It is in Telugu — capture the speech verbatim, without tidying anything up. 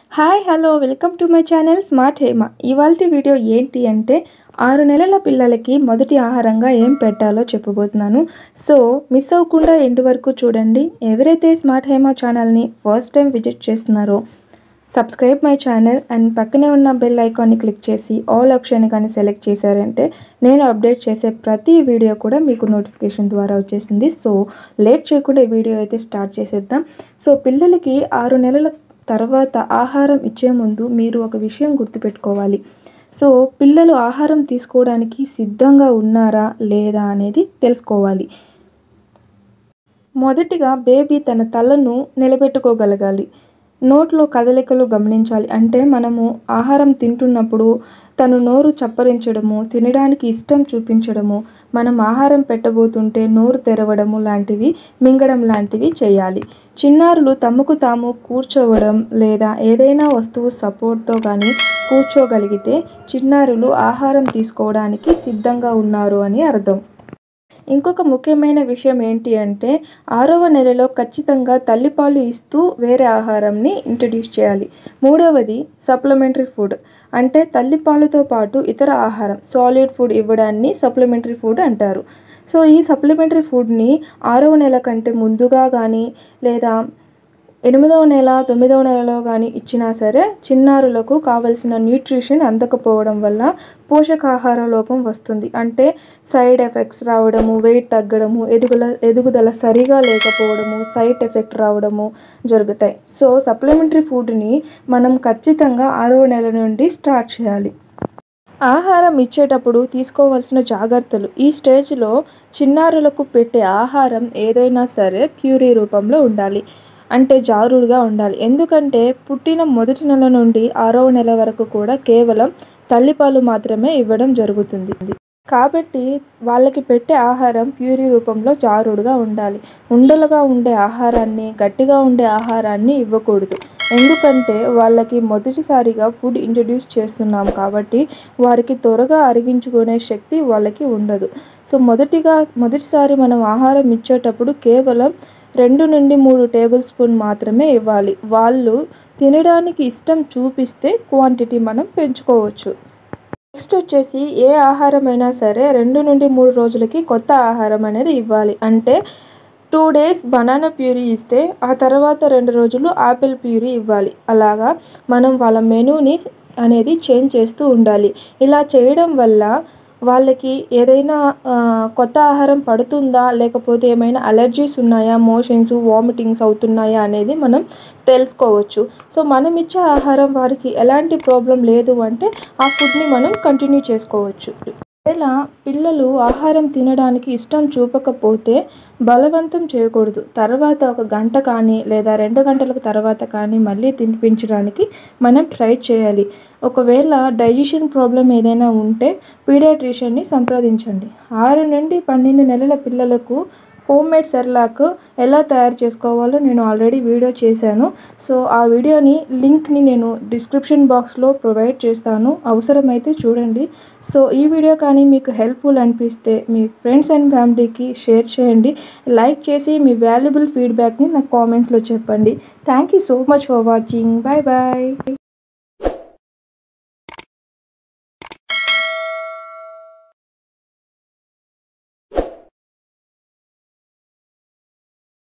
Hi hello welcome to my channel smart Hema. ఇవాల్టి వీడియో ఏంటి అంటే ఆరు నెలల పిల్లలకి మొదటి ఆహారంగా ఏం పెట్టాలో చెప్పబోతున్నాను. సో మిస్ అవ్వకుండా ఎండ్ వరకు చూడండి. ఎవరైతే స్మార్ట్ హేమ ఛానల్ని ఫస్ట్ టైం విజిట్ చేస్తున్నారో సబ్స్క్రైబ్ మై ఛానల్ అండ్ పక్కనే ఉన్న బెల్ ఐకాన్ని క్లిక్ చేసి ఆల్ ఆప్షన్ కానీ సెలెక్ట్ చేశారంటే నేను అప్డేట్ చేసే ప్రతి వీడియో కూడా మీకు నోటిఫికేషన్ ద్వారా వచ్చేసింది. సో లేట్ చేయకుండా వీడియో అయితే స్టార్ట్ చేసేద్దాం. సో పిల్లలకి ఆరు నెలల తర్వాత ఆహారం ఇచ్చే ముందు మీరు ఒక విషయం గుర్తుపెట్టుకోవాలి. సో పిల్లలు ఆహారం తీసుకోవడానికి సిద్ధంగా ఉన్నారా లేదా అనేది తెలుసుకోవాలి. మొదటిగా బేబీ తన తలను నిలబెట్టుకోగలగాలి. నోట్లో కదలికలు గమనించాలి. అంటే మనము ఆహారం తింటున్నప్పుడు తను నోరు చప్పరించడము, తినడానికి ఇష్టం చూపించడము, మనం ఆహారం పెట్టబోతుంటే నోరు తెరవడము లాంటివి, మింగడం లాంటివి చేయాలి. చిన్నారులు తమకు తాము కూర్చోవడం లేదా ఏదైనా వస్తువు సపోర్ట్తో కానీ కూర్చోగలిగితే చిన్నారులు ఆహారం తీసుకోవడానికి సిద్ధంగా ఉన్నారు అని అర్థం. ఇంకొక ముఖ్యమైన విషయం ఏంటి అంటే ఆరవ నెలలో ఖచ్చితంగా తల్లిపాలు ఇస్తూ వేరే ఆహారంని ఇంట్రడ్యూస్ చేయాలి. మూడవది సప్లిమెంటరీ ఫుడ్. అంటే తల్లిపాలతో పాటు ఇతర ఆహారం సాలిడ్ ఫుడ్ ఇవ్వడాన్ని సప్లిమెంటరీ ఫుడ్ అంటారు. సో ఈ సప్లిమెంటరీ ఫుడ్ని ఆరవ నెల కంటే ముందుగా కానీ లేదా ఎనిమిదవ నెల తొమ్మిదవ నెలలో కానీ ఇచ్చినా సరే చిన్నారులకు కావలసిన న్యూట్రిషన్ అందకపోవడం వల్ల పోషకాహార లోపం వస్తుంది. అంటే సైడ్ ఎఫెక్ట్స్ రావడము, వెయిట్ తగ్గడము, ఎదుగుల ఎదుగుదల సరిగా లేకపోవడము, సైడ్ ఎఫెక్ట్ రావడము జరుగుతాయి. సో సప్లిమెంటరీ ఫుడ్ని మనం ఖచ్చితంగా ఆరవ నెల నుండి స్టార్ట్ చేయాలి. ఆహారం ఇచ్చేటప్పుడు తీసుకోవాల్సిన జాగ్రత్తలు. ఈ స్టేజ్లో చిన్నారులకు పెట్టే ఆహారం ఏదైనా సరే ప్యూరీ రూపంలో ఉండాలి. అంటే జారుడుగా ఉండాలి. ఎందుకంటే పుట్టిన మొదటి నెల నుండి ఆరవ నెల వరకు కూడా కేవలం తల్లిపాలు మాత్రమే ఇవ్వడం జరుగుతుంది. కాబట్టి వాళ్ళకి పెట్టే ఆహారం ప్యూరీ రూపంలో జారుడుగా ఉండాలి. ఉండలుగా ఉండే ఆహారాన్ని, గట్టిగా ఉండే ఆహారాన్ని ఇవ్వకూడదు. ఎందుకంటే వాళ్ళకి మొదటిసారిగా ఫుడ్ ఇంట్రడ్యూస్ చేస్తున్నాం కాబట్టి వారికి త్వరగా అరిగించుకునే శక్తి వాళ్ళకి ఉండదు. సో మొదటిగా మొదటిసారి మనం ఆహారం ఇచ్చేటప్పుడు కేవలం రెండు నుండి మూడు టేబుల్ స్పూన్ మాత్రమే ఇవ్వాలి. వాళ్ళు తినడానికి ఇష్టం చూపిస్తే క్వాంటిటీ మనం పెంచుకోవచ్చు. నెక్స్ట్ వచ్చేసి ఏ ఆహారం అయినా సరే రెండు నుండి మూడు రోజులకి కొత్త ఆహారం అనేది ఇవ్వాలి. అంటే టూ డేస్ బనానా ప్యూరీ ఇస్తే ఆ తర్వాత రెండు రోజులు ఆపిల్ ప్యూరీ ఇవ్వాలి. అలాగా మనం వాళ్ళ మెనూని అనేది చేంజ్ చేస్తూ ఉండాలి. ఇలా చేయడం వల్ల వాళ్ళకి ఏదైనా కొత్త ఆహారం పడుతుందా లేకపోతే ఏమైనా అలర్జీస్ ఉన్నాయా, మోషన్స్ వామిటింగ్స్ అవుతున్నాయా అనేది మనం తెలుసుకోవచ్చు. సో మనం ఇచ్చే ఆహారం వారికి ఎలాంటి ప్రాబ్లం లేదు అంటే ఆ ఫుడ్ని మనం కంటిన్యూ చేసుకోవచ్చు. ఒకవేళ పిల్లలు ఆహారం తినడానికి ఇష్టం చూపకపోతే బలవంతం చేయకూడదు. తర్వాత ఒక గంట కానీ లేదా రెండు గంటలకు తర్వాత కానీ మళ్ళీ తినిపించడానికి మనం ట్రై చేయాలి. ఒకవేళ డైజెషన్ ప్రాబ్లం ఏదైనా ఉంటే పీడియాట్రిషియన్ని సంప్రదించండి. ఆరు నుండి పన్నెండు నెలల పిల్లలకు హోమ్ మేడ్ సెర్లాక్ ఎలా తయారు చేసుకోవాలో నేను ఆల్రెడీ వీడియో చేశాను. సో ఆ వీడియోని లింక్ని నేను డిస్క్రిప్షన్ బాక్స్లో ప్రొవైడ్ చేస్తాను. అవసరమైతే చూడండి. సో ఈ వీడియో కానీ మీకు హెల్ప్ఫుల్ అనిపిస్తే మీ ఫ్రెండ్స్ అండ్ ఫ్యామిలీకి షేర్ చేయండి. లైక్ చేసి మీ వాల్యుబుల్ ఫీడ్బ్యాక్ని నాకు కామెంట్స్లో చెప్పండి. Thank you so much for watching. Bye bye.